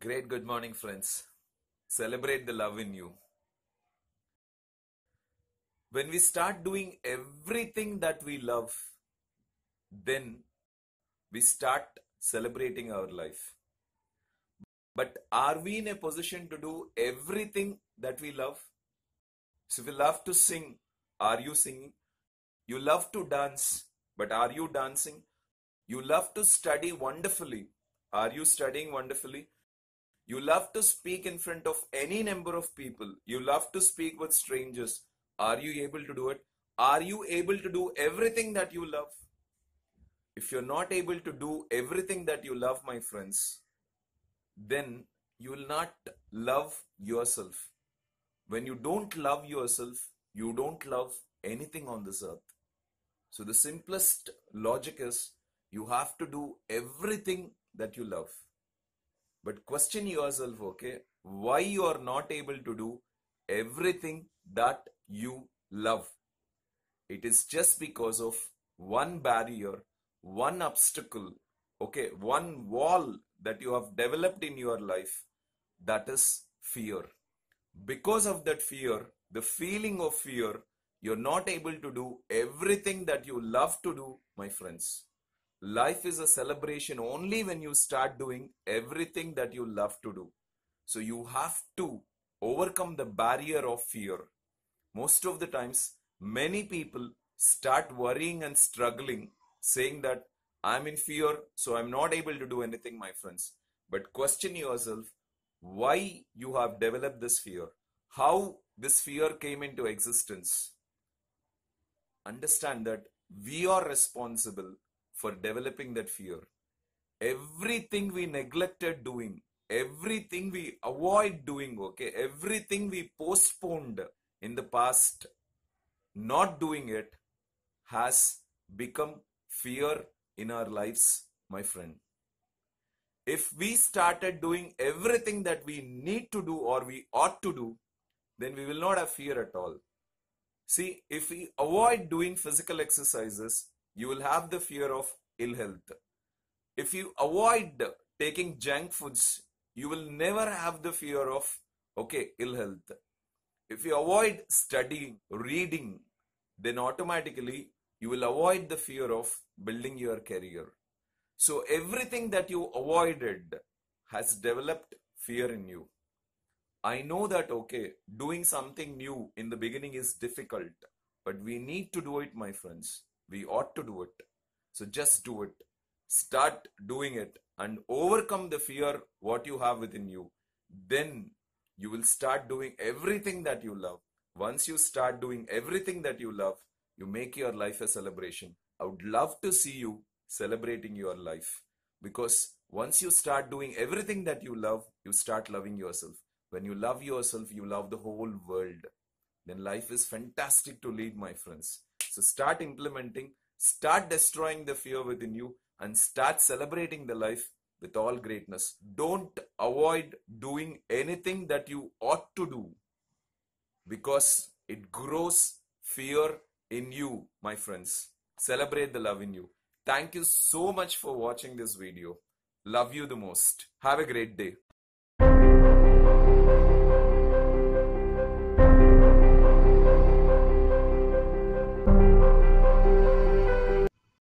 Great good morning, friends. Celebrate the love in you. When we start doing everything that we love, then we start celebrating our life. But are we in a position to do everything that we love? So if you love to sing, are you singing? You love to dance, but are you dancing? You love to study wonderfully. Are you studying wonderfully? You love to speak in front of any number of people. You love to speak with strangers. Are you able to do it? Are you able to do everything that you love? If you're not able to do everything that you love, my friends, then you will not love yourself. When you don't love yourself, you don't love anything on this earth. So the simplest logic is you have to do everything that you love. But question yourself, okay, why you are not able to do everything that you love? It is just because of one barrier, one obstacle, okay, one wall that you have developed in your life, that is fear. Because of that fear, the feeling of fear, you're not able to do everything that you love to do, my friends. Life is a celebration only when you start doing everything that you love to do. So you have to overcome the barrier of fear. Most of the times, many people start worrying and struggling, saying that I'm in fear, so I'm not able to do anything, my friends. But question yourself why you have developed this fear, how this fear came into existence. Understand that we are responsible for developing that fear. Everything we neglected doing, everything we avoid doing, okay, everything we postponed in the past, not doing it, has become fear in our lives, my friend. If we started doing everything that we need to do or we ought to do, then we will not have fear at all. See, if we avoid doing physical exercises, you will have the fear of ill health. If you avoid taking junk foods, you will never have the fear of, okay, ill health. If you avoid studying, reading, then automatically you will avoid the fear of building your career. So everything that you avoided has developed fear in you. I know that, okay, doing something new in the beginning is difficult, but we need to do it, my friends. We ought to do it. So just do it. Start doing it and overcome the fear what you have within you. Then you will start doing everything that you love. Once you start doing everything that you love, you make your life a celebration. I would love to see you celebrating your life, because once you start doing everything that you love, you start loving yourself. When you love yourself, you love the whole world. Then life is fantastic to lead, my friends. So start implementing, start destroying the fear within you, and start celebrating the life with all greatness. Don't avoid doing anything that you ought to do, because it grows fear in you, my friends. Celebrate the love in you. Thank you so much for watching this video. Love you the most. Have a great day.